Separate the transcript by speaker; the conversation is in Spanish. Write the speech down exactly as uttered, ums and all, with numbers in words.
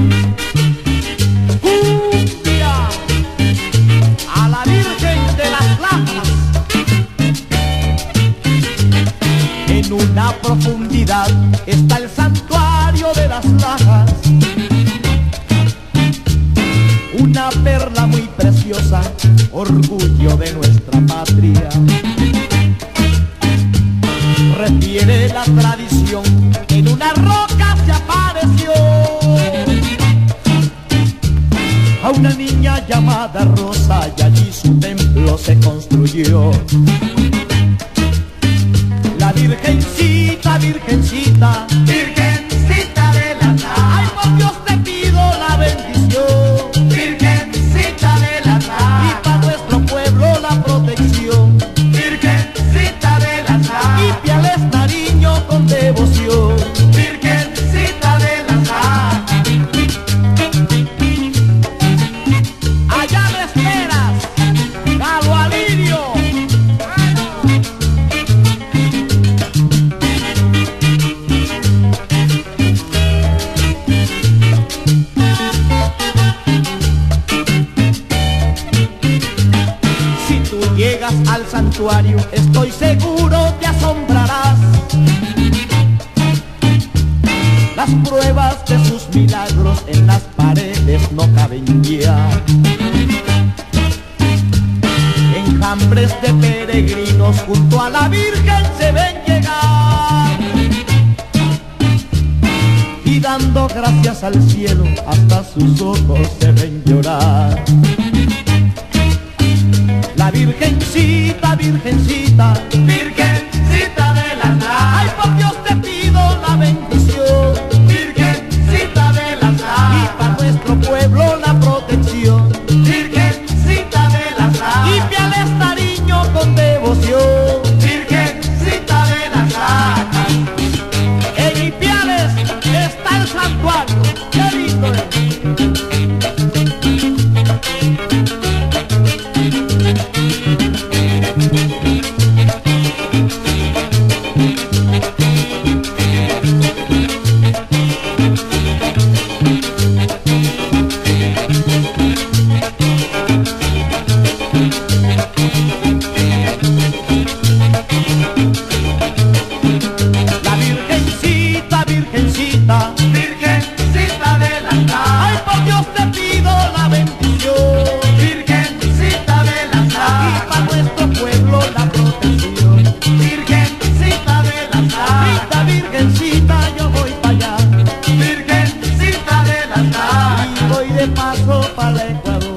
Speaker 1: Cumbia a la Virgen de las Lajas. En una profundidad está el santuario de las Lajas, una perla muy preciosa, orgullo de nuestra patria. Refiere la tradición, en una roca se apareció a una niña llamada Rosa, y allí su templo se construyó. La Virgencita, Virgencita,
Speaker 2: Virgencita de la Lajas,
Speaker 1: ay, por Dios te pido la bendición,
Speaker 2: Virgencita de la Lajas,
Speaker 1: y para nuestro pueblo la protección.
Speaker 2: Virgencita de la Lajas,
Speaker 1: Y Piales Nariño con devoción.
Speaker 2: Virgencita de la Lajas.
Speaker 1: Allá me esperas, Galo Alirio. Si tú llegas al santuario, estoy seguro te asombrarás. Las pruebas de sus milagros en las paredes no caben ya. Enjambres de peregrinos junto a la Virgen se ven llegar, y dando gracias al cielo hasta sus ojos se ven llorar. La Virgencita, Virgencita,
Speaker 2: Virgencita de la Lajas,
Speaker 1: ay, por Dios te pido la bendición,
Speaker 2: Virgencita de la
Speaker 1: y
Speaker 2: Lajas,
Speaker 1: para nuestro pueblo la protección.
Speaker 2: Virgencita de la Lajas,
Speaker 1: Y Piales Nariño con devoción.
Speaker 2: Virgencita de la Lajas.
Speaker 1: En Ipiales está el santuario, qué lindo es. La Virgencita, Virgencita,
Speaker 2: Virgencita de la
Speaker 1: ay,
Speaker 2: Lajas,
Speaker 1: por Dios te pido la bendición,
Speaker 2: Virgencita de la
Speaker 1: y
Speaker 2: Lajas,
Speaker 1: para nuestro pueblo la protección.
Speaker 2: Virgencita de la Lajas,
Speaker 1: Linda Virgencita, yo voy para allá,
Speaker 2: Virgencita de la Lajas.
Speaker 1: y voy de paso para el Ecuador.